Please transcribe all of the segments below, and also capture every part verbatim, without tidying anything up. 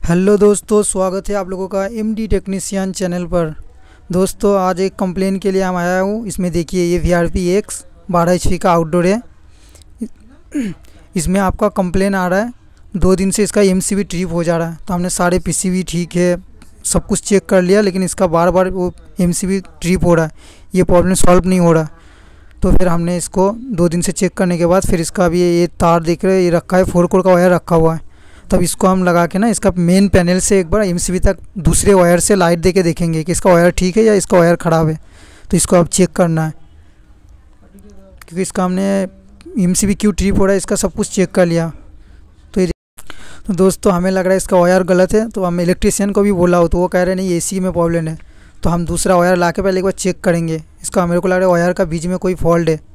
Hello दोस्तों, स्वागत है आप लोगों का एम डी टेक्नीशियन चैनल पर। दोस्तों आज एक कंप्लेन के लिए हम आया हूँ। इसमें देखिए ये वी आर पी एक्स बारह एच पी का आउटडोर है। इसमें आपका कंप्लेन आ रहा है, दो दिन से इसका एम सी बी ट्रिप हो जा रहा है। तो हमने सारे पी सी बी ठीक है, सब कुछ चेक कर लिया, लेकिन इसका बार बार वो एम सी बी ट्रिप हो रहा है। ये प्रॉब्लम सॉल्व नहीं हो रहा। तो फिर हमने इसको दो दिन से चेक करने के बाद फिर इसका अभी ये तार देख रहे हैं, ये रखा है, फोर कोर का वायर रखा हुआ है। तब इसको हम लगा के ना इसका मेन पैनल से एक बार एम सी बी तक दूसरे वायर से लाइट दे के देखेंगे कि इसका वायर ठीक है या इसका वायर ख़राब है। तो इसको अब चेक करना है, क्योंकि इसका हमने एम सी बी क्यों ट्रिप हो रहा है इसका सब कुछ चेक कर लिया। तो ये तो दोस्तों हमें लग रहा है इसका वायर गलत है। तो हम इलेक्ट्रीशियन को भी बोला हो, तो वो कह रहे नहीं ए सी में प्रॉब्लम है। तो हम दूसरा वायर ला के पहले एक बार चेक करेंगे इसका। मेरे को लग रहा है वायर का बीच में कोई फॉल्ट है।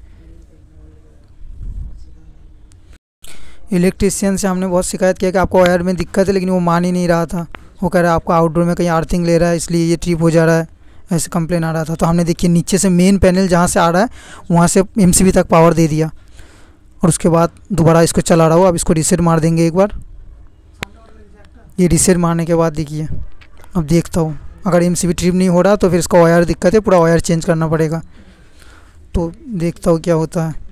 इलेक्ट्रीशियन से हमने बहुत शिकायत किया कि आपको वायर में दिक्कत है, लेकिन वो मान ही नहीं रहा था। वो कह रहा है आपका आउटडोर में कहीं अर्थिंग ले रहा है, इसलिए ये ट्रिप हो जा रहा है, ऐसे कंप्लेन आ रहा था। तो हमने देखिए नीचे से मेन पैनल जहाँ से आ रहा है वहाँ से एम सी बी तक पावर दे दिया, और उसके बाद दोबारा इसको चला रहा हो। अब इसको रीसेट मार देंगे एक बार। ये रीसेट मारने के बाद देखिए अब देखता हूँ, अगर एम सी बी ट्रिप नहीं हो रहा तो फिर इसका वायर दिक्कत है, पूरा वायर चेंज करना पड़ेगा। तो देखता हूँ क्या होता है।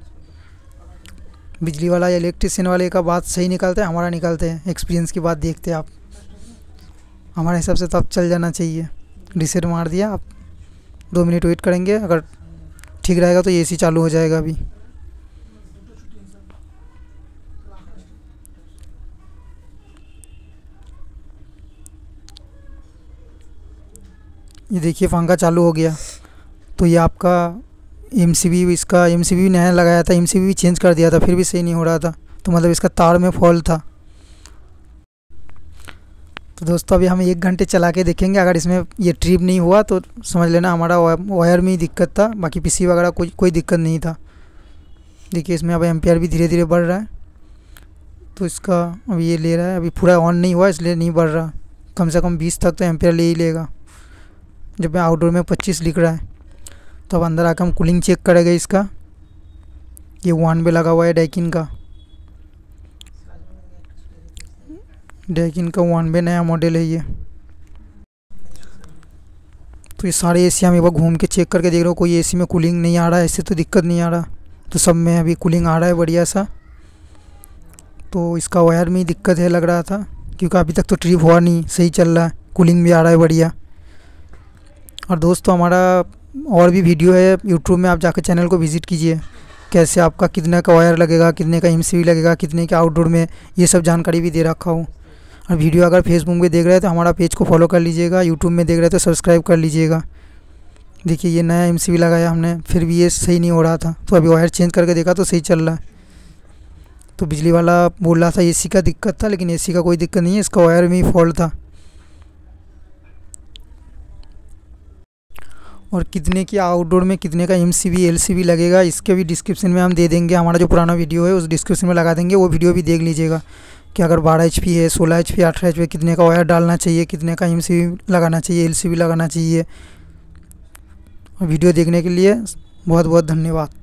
बिजली वाला या इलेक्ट्रिशियन वाले का बात सही निकालते हैं, हमारा निकालते हैं, एक्सपीरियंस की बात देखते हैं आप। हमारे हिसाब से तो अब चल जाना चाहिए। रीसेट मार दिया, आप दो मिनट वेट करेंगे, अगर ठीक रहेगा तो ए सी चालू हो जाएगा। अभी ये देखिए पंखा चालू हो गया। तो ये आपका एम सी बी, इसका एम सी बी भी नया लगाया था, एम सी बी भी चेंज कर दिया था, फिर भी सही नहीं हो रहा था। तो मतलब इसका तार में फॉल्ट था। तो दोस्तों अभी हम एक घंटे चला के देखेंगे, अगर इसमें ये ट्रिप नहीं हुआ तो समझ लेना हमारा वायर में ही दिक्कत था, बाकी पीसी वगैरह कोई कोई दिक्कत नहीं था। देखिए इसमें अब एम्पियर भी धीरे धीरे बढ़ रहा है। तो इसका अभी ये ले रहा है, अभी पूरा ऑन नहीं हुआ इसलिए नहीं बढ़ रहा। कम से कम बीस तक तो एम्पियर ले ही लेगा, जब मैं आउटडोर में पच्चीस लिख रहा है। तो अब अंदर आकर हम कूलिंग चेक करेंगे इसका। ये वन पे लगा हुआ है डैकिन का, डैकिन का वन पे नया मॉडल है ये। तो ये सारे एसी हम एक बार घूम के चेक करके देख रहे हो, कोई एसी में कूलिंग नहीं आ रहा है, इससे तो दिक्कत नहीं आ रहा। तो सब में अभी कूलिंग आ रहा है बढ़िया सा। तो इसका वायर में ही दिक्कत है लग रहा था, क्योंकि अभी तक तो ट्रिप हुआ नहीं, सही चल रहा है, कूलिंग भी आ रहा है बढ़िया। और दोस्तों हमारा और भी वीडियो है यूट्यूब में, आप जाकर चैनल को विज़िट कीजिए। कैसे आपका कितने का वायर लगेगा, कितने का एम सी बी लगेगा, कितने के आउटडोर में, ये सब जानकारी भी दे रखा हूँ। और वीडियो अगर फेसबुक में देख रहे हैं तो हमारा पेज को फॉलो कर लीजिएगा, यूट्यूब में देख रहे हैं तो सब्सक्राइब कर लीजिएगा। देखिए ये नया एम सी बी लगाया हमने, फिर भी ये सही नहीं हो रहा था। तो अभी वायर चेंज करके देखा तो सही चल रहा है। तो बिजली वाला बोल रहा था ए सी का दिक्कत था, लेकिन ए सी का कोई दिक्कत नहीं है, इसका वायर में ही फॉल्ट था। और कितने की आउटडोर में कितने का M C B L C B लगेगा, इसके भी डिस्क्रिप्शन में हम दे देंगे। हमारा जो पुराना वीडियो है उस डिस्क्रिप्शन में लगा देंगे, वो वीडियो भी देख लीजिएगा कि अगर बारह एच पी है, सोलह एच पी, अठारह एच पी कितने का वायर डालना चाहिए, कितने का एम सी बी लगाना चाहिए, एल सी बी लगाना चाहिए। और वीडियो देखने के लिए बहुत बहुत धन्यवाद।